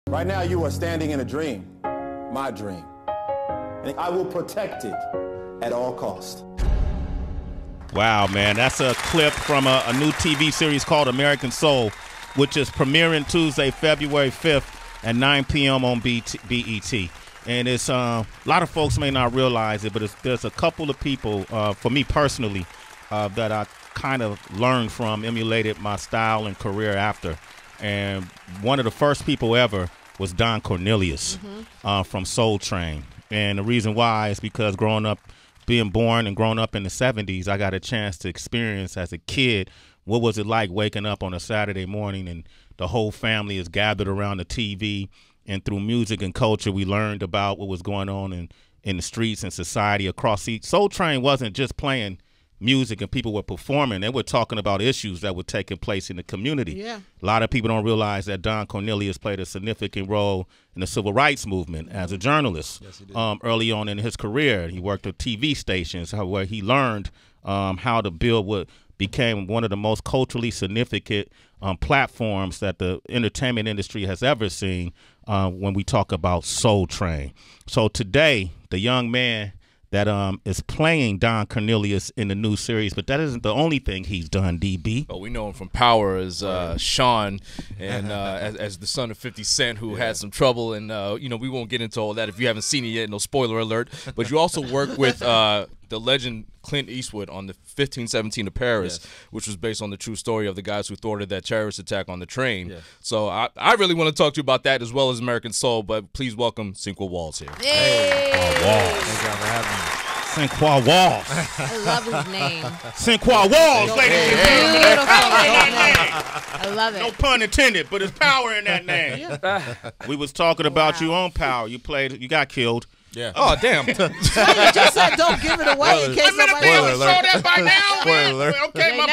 Right now, you are standing in a dream, my dream. And I will protect it at all costs. Wow, man. That's a clip from a new TV series called American Soul, which is premiering Tuesday, February 5th at 9 p.m. on BET. And it's a lot of folks may not realize it, but there's a couple of people, for me personally, that I kind of learned from, emulated my style and career after. And one of the first people ever was Don Cornelius from Soul Train. And the reason why is because being born and growing up in the 70s, I got a chance to experience as a kid what was it like waking up on a Saturday morning and the whole family is gathered around the TV, and through music and culture we learned about what was going on in the streets and society across the Soul Train wasn't just playing music and people were performing. They were talking about issues that were taking place in the community. Yeah. A lot of people don't realize that Don Cornelius played a significant role in the civil rights movement as a journalist. Yes, he did. Early on in his career. He worked at TV stations where he learned how to build what became one of the most culturally significant platforms that the entertainment industry has ever seen when we talk about Soul Train. So today, the young man that is playing Don Cornelius in the new series, but that isn't the only thing he's done, DB. Oh, we know him from Power as Sean, and as the son of 50 Cent, who had some trouble, and you know, we won't get into all that if you haven't seen it yet. No spoiler alert. But you also work with the legend Clint Eastwood on the 1517 to Paris, which was based on the true story of the guys who thwarted that terrorist attack on the train. So I really want to talk to you about that as well as American Soul, but please welcome Cinqua Walls here. Hey. Walls. Thank y'all for having me. Cinqua Walls. I love his name. Cinqua Walls, ladies and gentlemen. There's power in that name. I love it. No pun intended, but there's power in that name. We was talking about you on Power. You got killed. Yeah. Oh, damn. You just said don't give it away in case somebody else saw that by now. Spoiler. Okay, my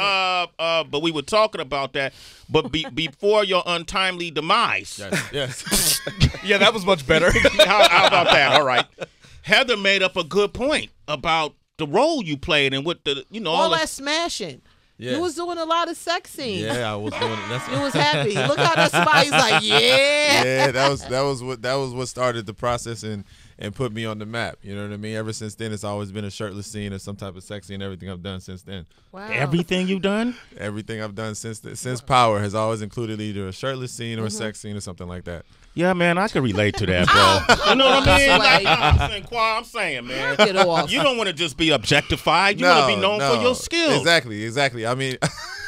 bad. But we were talking about that. But before your untimely demise. Yes. Yeah, that was much better. How about that? All right. Heather made up a good point about the role you played and what the all that smashing. Yeah. You was doing a lot of sex scenes. Yeah, I was doing it. You was happy. Look how that smile. He's like, yeah. Yeah, that was what started the process and put me on the map. You know what I mean? Ever since then, it's always been a shirtless scene or some type of sex scene. Everything I've done since then. Wow. Everything you've done? Everything I've done since Power has always included either a shirtless scene or a sex scene or something like that. Yeah, man, I can relate to that, bro. You know what I mean? Like, I'm saying, man, you don't want to just be objectified. You want to be known for your skills. Exactly. I mean,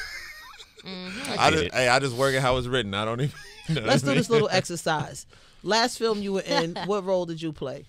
I just work it how it's written. I don't even. Let's do this little exercise. Last film you were in, what role did you play?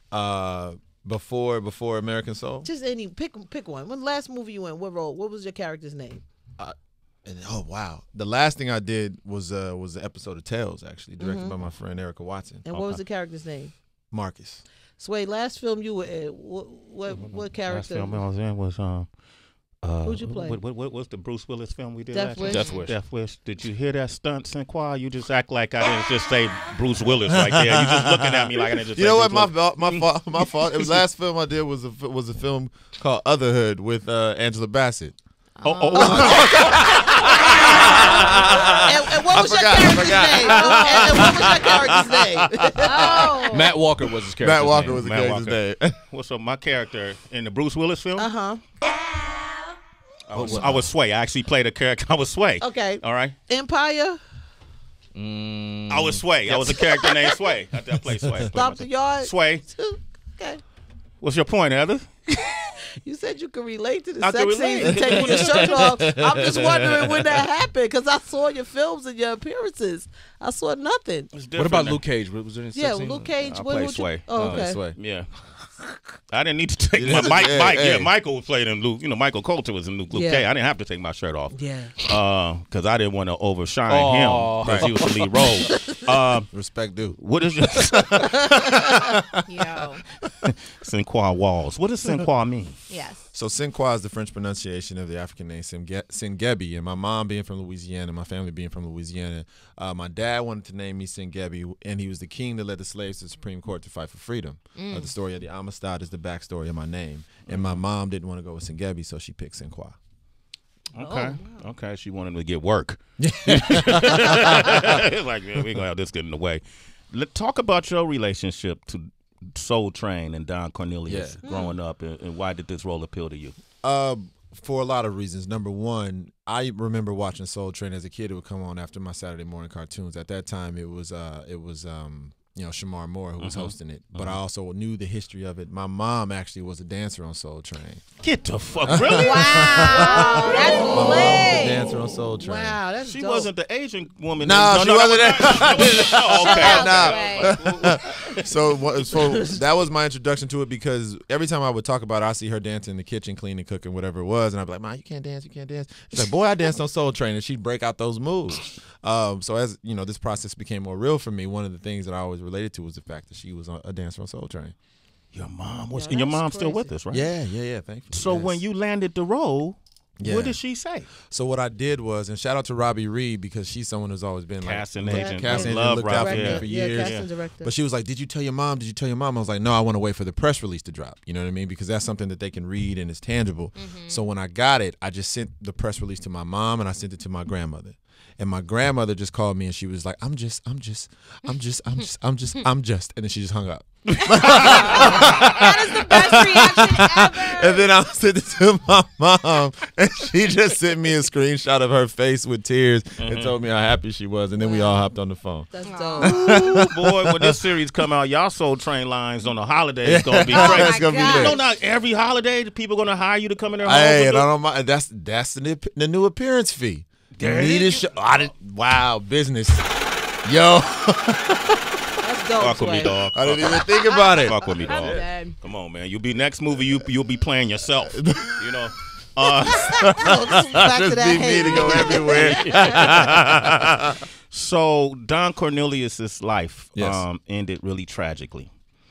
Before American Soul. Just any pick one. When last movie you in, what role? What was your character's name? Oh wow! The last thing I did was the episode of Tales, actually, directed by my friend Erica Watson. And what was the character's name? Marcus. Sway, last film you were in, what character? Last film I was in was who'd you play? What's the Bruce Willis film we did? Death Wish. Death Wish. Did you hear that stunt, Cinqua? You just act like I didn't just say Bruce Willis right there. You just looking at me like I didn't just. You know what? My fault. It was last film I did was a film called Otherhood with Angela Bassett. And what was your character's name? And what was your character's name? Matt Walker was his character's name. Matt Walker was the character's name. What's up? My character in the Bruce Willis film? I was Sway. I actually played a character. I was Sway. Okay. All right. Empire? I was Sway. I was a character named Sway. I played Sway. Stop the Yard? Sway. Okay. What's your point, Heather? You said you could relate to the sex scenes and taking the shirt off. I'm just wondering when that happened because I saw your films and your appearances. I saw nothing. What about Luke Cage? Was there any sex scene? Luke Cage. I played Sway. Oh, okay. Sway. Yeah. I didn't need to take my Mike. Michael played in Luke. You know, Michael Coulter was in Luke Cage. I didn't have to take my shirt off. Yeah. Because I didn't want to overshine him because he was the lead role. Respect due. What is your Yo. Cinqua Walls? What does Cinqua mean? Yes. So Cinqua is the French pronunciation of the African name Singebi, and my mom being from Louisiana, my family being from Louisiana, my dad wanted to name me Singebi, and he was the king that led the slaves to the Supreme Court to fight for freedom. The story of the Amistad is the backstory of my name, and my mom didn't want to go with Singebi, so she picked Cinqua. Okay. Okay. She wanted him to get work. It's like, man, we gonna have this get in the way. Talk about your relationship to Soul Train and Don Cornelius growing up, and why did this role appeal to you? For a lot of reasons. Number one, I remember watching Soul Train as a kid. It would come on after my Saturday morning cartoons. At that time, it was Shamar Moore who was hosting it. But I also knew the history of it. My mom actually was a dancer on Soul Train. Get the fuck, really? Wow, that's My mom was a lit. dancer on Soul Train. Wow, that's She dope. wasn't the Asian woman. No, she wasn't Shout out, Okay. So that was my introduction to it, because every time I would talk about it, I see her dancing in the kitchen, cleaning, cooking, whatever it was, and I'd be like, "Ma, you can't dance, you can't dance." She's like, "Boy, I danced on Soul Train," and she'd break out those moves. So as you know, this process became more real for me. One of the things that I always related to was the fact that she was a dancer on Soul Train. Your mom was, Yeah, and your that's mom's still crazy. with us, right? Yeah, thank you. So Yes. when you landed the role, Yeah. what did she say? So what I did was, and shout out to Robbie Reed, because she's someone who's always been Casting like agent. casting Love agent, looked out for Robbie, me yeah. for Yeah, years. casting director. But she was like, "Did you tell your mom? Did you tell your mom?" I was like, "No, I want to wait for the press release to drop." You know what I mean? Because that's something that they can read and it's tangible. So when I got it, I just sent the press release to my mom and I sent it to my grandmother. And my grandmother just called me and she was like, I'm just. And then she just hung up. That is the best reaction ever. And then I sent it to my mom, and she just sent me a screenshot of her face with tears and told me how happy she was. And then we all hopped on the phone. That's dope. Ooh, boy, when this series come out, y'all Soul Train lines on the holiday is gonna be Oh crazy. my It's gonna be God. You lit. know, not every holiday the people gonna hire you to come in their homes. Hey, and and do- I don't mind. That's the new appearance fee. There You it need a is. show. Wow, business. Yo, That's dope. Fuck with me, Sway. dog. I didn't even think about it. Fuck with me, I'm dog. dead. Come on, man. You'll be next movie. You'll be playing yourself. You know. Back Just to that be me hate. to go everywhere. So Don Cornelius's life Yes. ended really tragically.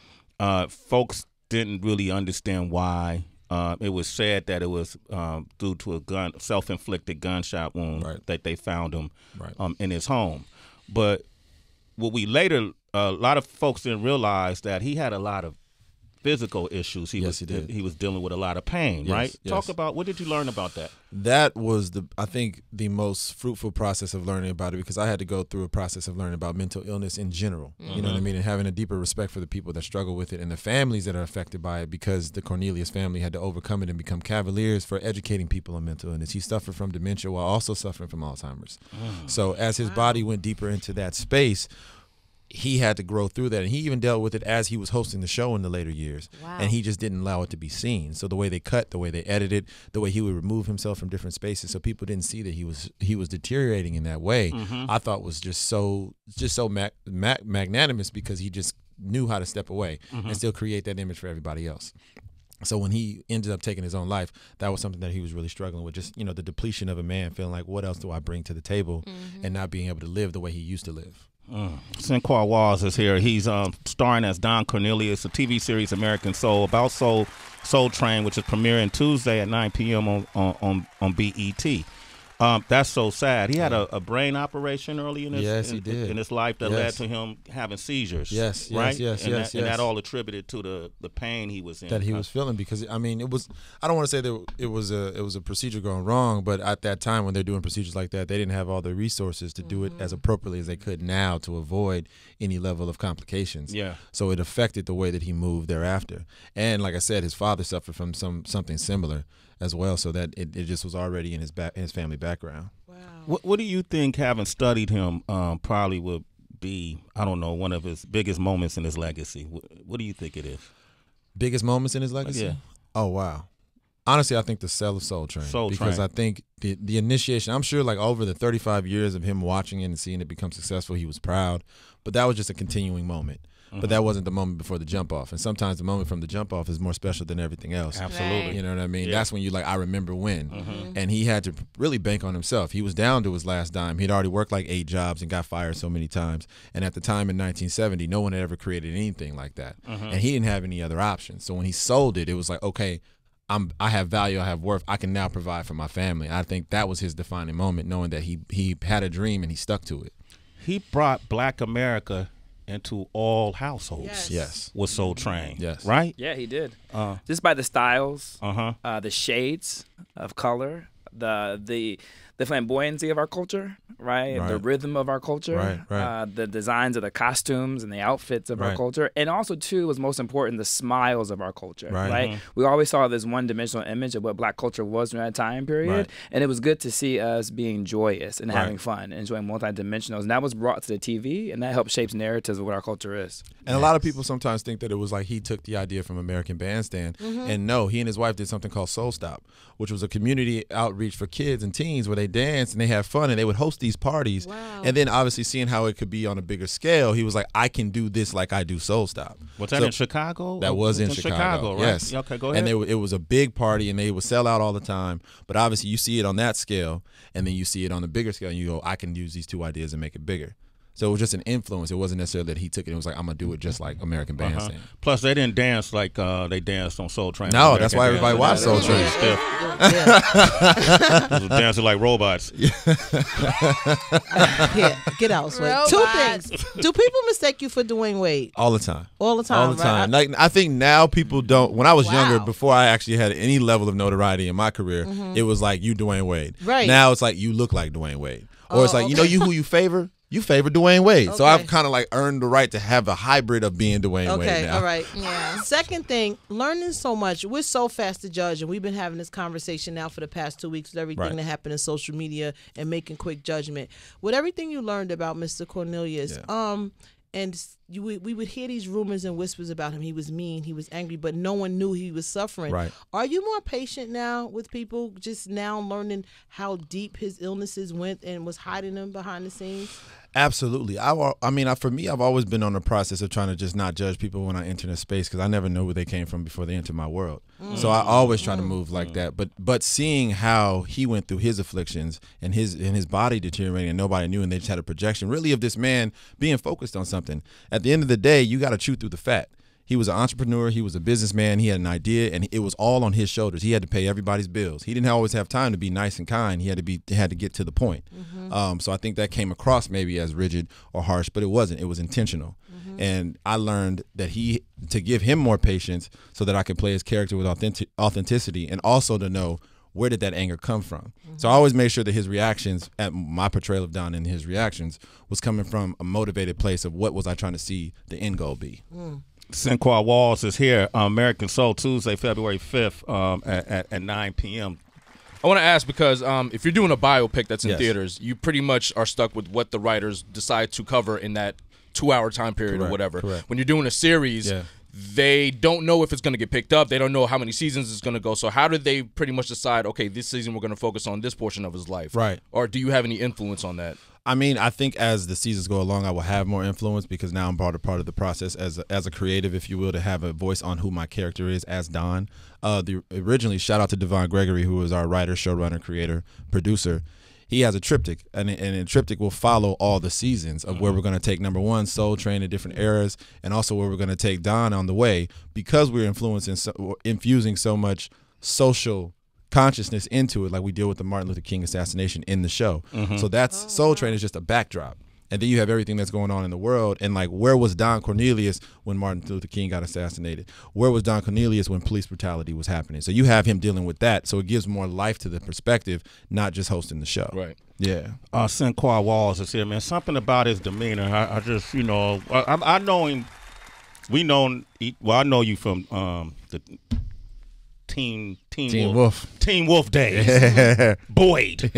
Folks didn't really understand why. It was said that it was due to a self-inflicted gunshot wound that they found him in his home. But what we later, a lot of folks didn't realize that he had a lot of physical issues. He did. He was dealing with a lot of pain, right? Yes. Talk about, what did you learn about that? That was I think the most fruitful process of learning about it, because I had to go through a process of learning about mental illness in general. You know what I mean? And having a deeper respect for the people that struggle with it and the families that are affected by it, because the Cornelius family had to overcome it and become cavaliers for educating people on mental illness. He suffered from dementia while also suffering from Alzheimer's. So as his body went deeper into that space, he had to grow through that, and he even dealt with it as he was hosting the show in the later years. Wow. And he just didn't allow it to be seen. So the way they cut, the way they edited, the way he would remove himself from different spaces, so people didn't see that he was deteriorating in that way, I thought was just so magnanimous, because he just knew how to step away and still create that image for everybody else. So when he ended up taking his own life, that was something that he was really struggling with. Just, the depletion of a man, feeling like, what else do I bring to the table, and not being able to live the way he used to live. Sinquar Walls is here. He's starring as Don Cornelius, a TV series American Soul, about Soul Train, which is premiering Tuesday at 9 p.m. on BET. That's so sad. He had a brain operation early in his he did. in his life that led to him having seizures. Yes, right. yes, and yes, that, and yes. that all attributed to the pain he was in. That he was feeling, because I mean, it was, I don't want to say that it was a procedure going wrong, but at that time when they're doing procedures like that, they didn't have all the resources to do it as appropriately as they could now to avoid any level of complications. Yeah. So it affected the way that he moved thereafter. And like I said, his father suffered from something similar as well, so that it just was already in his family background. Wow. What do you think, having studied him, probably would be, I don't know, one of his biggest moments in his legacy? What do you think it is? Biggest moments in his legacy? Yeah. Oh, wow. Honestly, I think the sale of Soul Train. Because I think the initiation, I'm sure like over the 35 years of him watching it and seeing it become successful, he was proud. But that was just a continuing moment. But that wasn't the moment before the jump off. And sometimes the moment from the jump off is more special than everything else. Absolutely. You know what I mean? Yeah. That's when you like, I remember when. And he had to really bank on himself. He was down to his last dime. He'd already worked like 8 jobs and got fired so many times. And at the time in 1970, no one had ever created anything like that. And he didn't have any other options. So when he sold it, it was like, okay, I have value, I have worth, I can now provide for my family. I think that was his defining moment, knowing that he had a dream and he stuck to it. He brought Black America into all households. Yes. With Soul Train. Yes. Right? Yeah, he did. Just by the styles, Uh-huh. the shades of color, the flamboyancy of our culture, right? The rhythm of our culture, the designs of the costumes and the outfits of our culture, and also too was most important, the smiles of our culture, right? We always saw this one-dimensional image of what Black culture was during that time period, and it was good to see us being joyous and having fun, and enjoying multi-dimensionals, and that was brought to the TV, and that helped shape narratives of what our culture is. And a lot of people sometimes think that it was like he took the idea from American Bandstand, and no, he and his wife did something called Soul Stop, which was a community outreach for kids and teens where they dance and they have fun, and they would host these parties. And then obviously seeing how it could be on a bigger scale, he was like, I can do this like I do Soul Stop. Was that in Chicago? That was in Chicago, right? Yes. Okay, go ahead. And it was a big party, and they would sell out all the time. But obviously you see it on that scale, and then you see it on the bigger scale, and you go, I can use these two ideas and make it bigger. So it was just an influence. It wasn't necessarily that he took it and was like, I'm going to do it just like American Bandstand. Plus, they didn't dance like they danced on Soul Train. No, that's why everybody watched Soul Train. They was dancing like robots. Get out, Sway. Two things. Do people mistake you for Dwayne Wade? All the time. All the time, All the time. Like, I think now people don't. When I was younger, Wow. before I actually had any level of notoriety in my career, it was like, you Dwayne Wade. Right. Now it's like, you look like Dwayne Wade. Or it's like, you know who you favor? You favor Dwayne Wade. So I've kind of like earned the right to have a hybrid of being Dwayne Wade now. All right. Yeah. Second thing, learning so much. We're so fast to judge, and we've been having this conversation now for the past 2 weeks with everything that happened in social media and making quick judgment. With everything you learned about Mr. Cornelius, and we would hear these rumors and whispers about him. He was mean, he was angry, but no one knew he was suffering. Right. Are you more patient now with people, just now learning how deep his illnesses went and was hiding them behind the scenes? Absolutely. I mean, for me, I've always been on the process of trying to just not judge people when I enter a space, because I never know where they came from before they entered my world. So I always try to move like that. But seeing how he went through his afflictions and his body deteriorating and nobody knew, and they just had a projection really of this man being focused on something. At the end of the day, you got to chew through the fat. He was an entrepreneur. He was a businessman. He had an idea, and it was all on his shoulders. He had to pay everybody's bills. He didn't always have time to be nice and kind. He had to get to the point. So I think that came across maybe as rigid or harsh, but it wasn't. It was intentional. And I learned that to give him more patience so that I could play his character with authenticity, and also to know where did that anger come from. So I always made sure that his reactions, at my portrayal of Don and his reactions, was coming from a motivated place of what was I trying to see the end goal be. Sinqua Walls is here, American Soul, Tuesday, February 5th at 9 p.m. I want to ask, because if you're doing a biopic that's in theaters, you pretty much are stuck with what the writers decide to cover in that 2-hour time period or whatever. When you're doing a series, they don't know if it's going to get picked up. They don't know how many seasons it's going to go. So how did they pretty much decide, okay, this season we're going to focus on this portion of his life? Right. Or do you have any influence on that? I mean, I think as the seasons go along, I will have more influence, because now I'm part of the process as a creative, if you will, to have a voice on who my character is as Don. Originally, shout out to Devon Gregory, who is our writer, showrunner, creator, producer. He has a triptych, and a triptych will follow all the seasons of where we're going to take, number one, Soul Train in different eras, and also where we're going to take Don on the way, because we're infusing so much social consciousness into it, like we deal with the Martin Luther King assassination in the show. So that's Soul Train is just a backdrop. And then you have everything that's going on in the world, and like, where was Don Cornelius when Martin Luther King got assassinated? Where was Don Cornelius when police brutality was happening? So you have him dealing with that, so it gives more life to the perspective, not just hosting the show. Right. Yeah. Sinqua Walls is here, man. Something about his demeanor. I just, I know him. I know you from the Teen Wolf days. Boyd.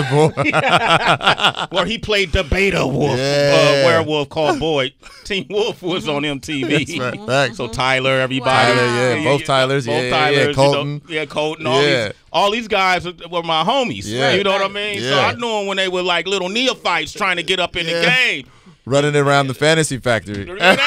Where he played the beta wolf, werewolf called Boyd. Teen Wolf was on MTV. That's right. So Tyler, everybody. Both Tylers. Colton. Colton. All these guys were my homies. You know what I mean? So I knew them when they were like little neophytes trying to get up in the game. Running around the Fantasy Factory.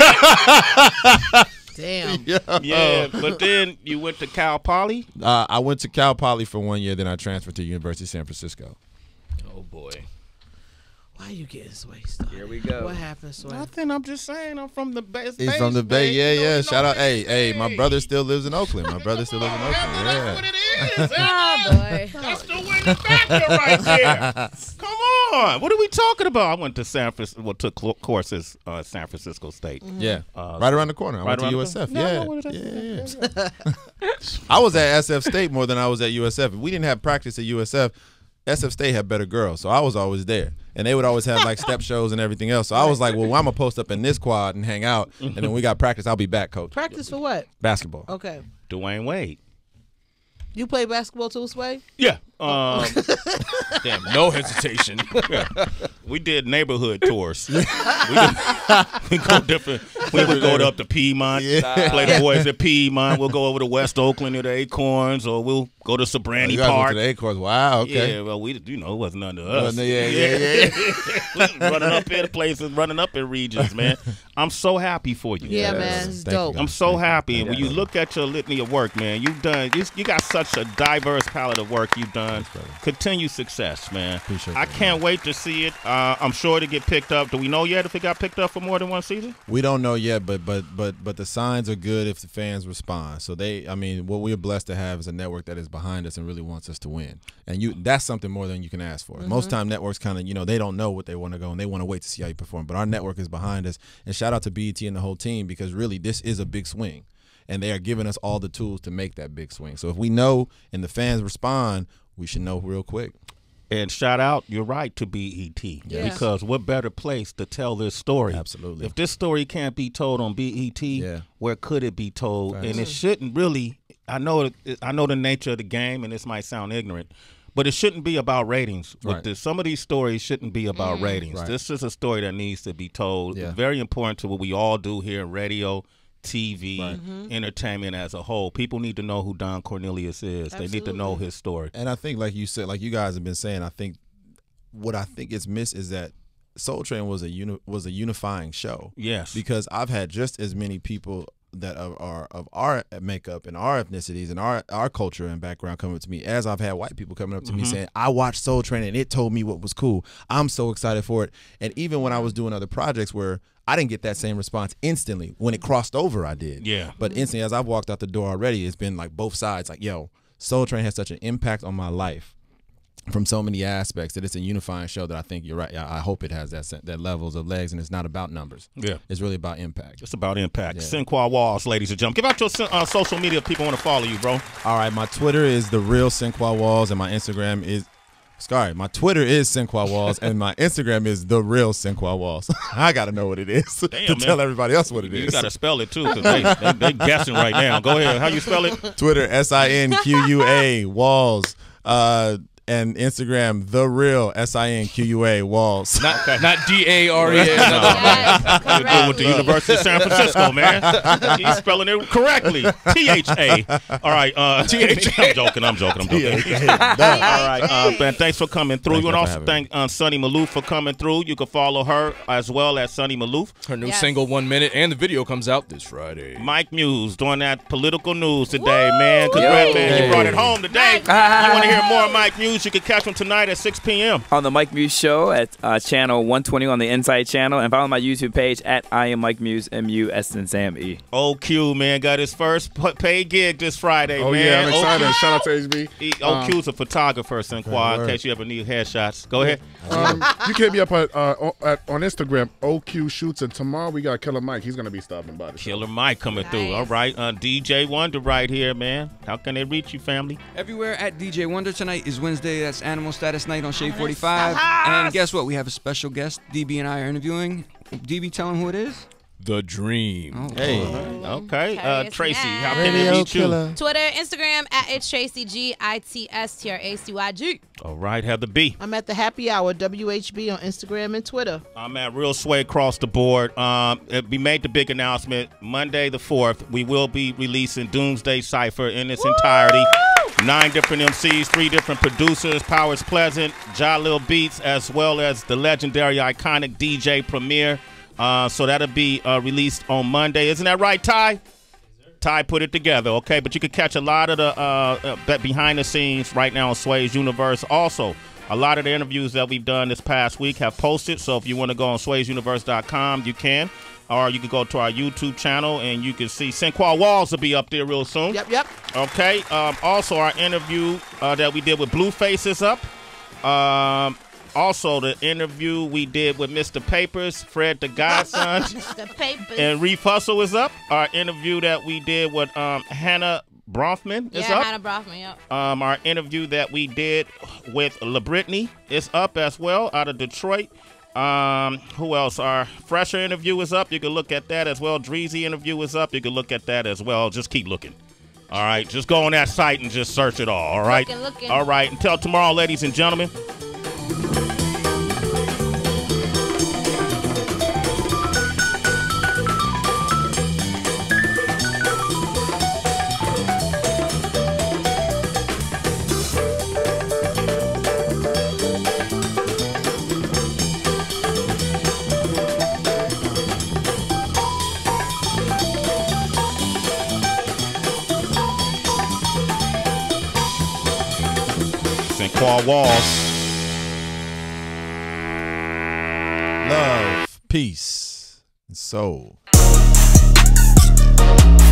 Damn. Yeah, but then you went to Cal Poly? I went to Cal Poly for 1 year, then I transferred to University of San Francisco. Oh, boy. Why you getting Sway started? Here we go. What happened, Sway? Nothing. I'm just saying I'm from the Bay. He's from the Bay. Yeah. Shout out. Hey, my brother still lives in Oakland. That's what it is. Oh, boy. That's the winning factor right there. Come on. What are we talking about? I went to San Francisco. Well, took courses at San Francisco State. Yeah, right around the corner. I went to USF. Yeah. I was at SF State more than I was at USF. If we didn't have practice at USF, SF State had better girls, so I was always there. And they would always have like step shows and everything else. So I was like, well, I'm gonna post up in this quad and hang out, and then we got practice. I'll be back, coach. Practice for what? Basketball. Okay. Dwayne Wade. You play basketball too, Sway? Yeah. Damn, no hesitation. Yeah. We did neighborhood tours. We go different. We would go up to Piedmont, play the boys at Piedmont. We'll go over to West Oakland or the Acorns, or we'll go to Sobrani you guys Park. went to the Acorns. Wow. Okay. Yeah. Well, it wasn't none to us. Yeah. Running up in places, running up in regions, man. I'm so happy for you. Yeah, man. It's dope. I'm so happy. And when you look at your litany of work, man, you got such a diverse palette of work you've done. Continued success, man. Appreciate I that, can't wait to see it. I'm sure to get picked up. Do we know yet if it got picked up for more than one season? We don't know yet, but the signs are good if the fans respond. So what we're blessed to have is a network that is behind us and really wants us to win. And that's something more than you can ask for. Most time networks kind of, they don't know what they want to go and they want to wait to see how you perform. But our network is behind us. And shout out to BET and the whole team, because really this is a big swing. And they are giving us all the tools to make that big swing. So if we know and the fans respond, we should know real quick. And shout out, you're right, to BET. Yeah. Because what better place to tell this story? Absolutely. If this story can't be told on BET, where could it be told? Right. And it shouldn't really. I know the nature of the game, and this might sound ignorant, but it shouldn't be about ratings. Right. Some of these stories shouldn't be about ratings. Right. This is a story that needs to be told. Yeah. It's very important to what we all do here in radio, TV, entertainment as a whole. People need to know who Don Cornelius is. Absolutely. They need to know his story. And I think, like you said, like you guys have been saying, I think what I think is missed is that Soul Train was a unifying show. Yes. Because I've had just as many people that are of our makeup and our ethnicities and our culture and background coming up to me as I've had white people coming up to me saying, I watched Soul Train and it told me what was cool. I'm so excited for it. And even when I was doing other projects where I didn't get that same response instantly, when it crossed over, I did. Yeah. But instantly, as I've walked out the door already, it's been like both sides. Like, yo, Soul Train has such an impact on my life from so many aspects that it's a unifying show that I think you're right. I hope it has that levels of legs, and it's not about numbers. Yeah. It's really about impact. It's about impact. Yeah. Sinqua Walls, ladies and gentlemen. Give out your social media if people want to follow you, bro. All right, my Twitter is The Real Sinqua Walls, and my Instagram is my Twitter is Sinqua Walls, and my Instagram is The Real Sinqua Walls. I got to know what it is to tell everybody else what it is. You got to spell it, too, because they guessing right now. Go ahead. How you spell it? Twitter, SINQUA, Walls. And Instagram, The Real SINQUA Walls. Not DAREA. You're good with the University of San Francisco, man. He's spelling it correctly. THA. All right. THA. I'm joking. All right. Ben, thanks for coming through. You want to also thank Sunny Maloof for coming through. You can follow her as well as Sunny Maloof. Her new single, 1 Minute, and the video comes out this Friday. Mike Muse doing that political news today, man. Congrats, man. You brought it home today. You want to hear more Mike Muse? You can catch him tonight at 6 p.m. on the Mike Muse Show at channel 120 on the Inside channel, and follow my YouTube page at I am Mike Muse, MUSNSAME. OQ, man, got his first paid gig this Friday, man. Oh, yeah, I'm excited. Shout out to HB. OQ's a photographer, Sinqua, in case you ever need headshots. Go ahead. You can hit me up on Instagram, OQ Shoots, and tomorrow we got Killer Mike. He's going to be stopping by the show. Killer Mike coming through. All right. DJ Wonder right here, man. How can they reach you, family? Everywhere at DJ Wonder. Tonight is Wednesday. That's Animal Status Night on Shade 45. And guess what? We have a special guest DB and I are interviewing. DB, tell him who it is. The Dream. Oh, hey. Okay. Tracy, how can they reach you? Twitter, Instagram at it's Tracy GITSTRACYG. All right, Heather B. I'm at the Happy Hour, WHB on Instagram and Twitter. I'm at Real Sway across the board. We made the big announcement Monday the 4th. We will be releasing Doomsday Cypher in its entirety. 9 different MCs, 3 different producers, Powers Pleasant, Jalil Beats, as well as the legendary iconic DJ Premier. So that'll be released on Monday. Isn't that right, Ty? Ty put it together, okay? But you can catch a lot of the behind the scenes right now on Sway's Universe. Also, a lot of the interviews that we've done this past week have posted. So if you want to go on swaysuniverse.com, you can. Or you can go to our YouTube channel and you can see Sinqua Walls will be up there real soon. Yep. Okay. Also, our interview that we did with Blueface is up. Also, the interview we did with Mr. Papers, Fred the Godson, The Papers. and Reef Hustle is up. Our interview that we did with Hannah Bronfman is up. Hannah Bronfman, yep. Our interview that we did with LaBrittany is up as well, out of Detroit. Who else? Our Fresher interview is up. You can look at that as well. Dreezy interview is up. You can look at that as well. Just keep looking. All right, just go on that site and just search it all. All right. Looking. All right. Until tomorrow, ladies and gentlemen. Paul Walls. Love, peace, and soul.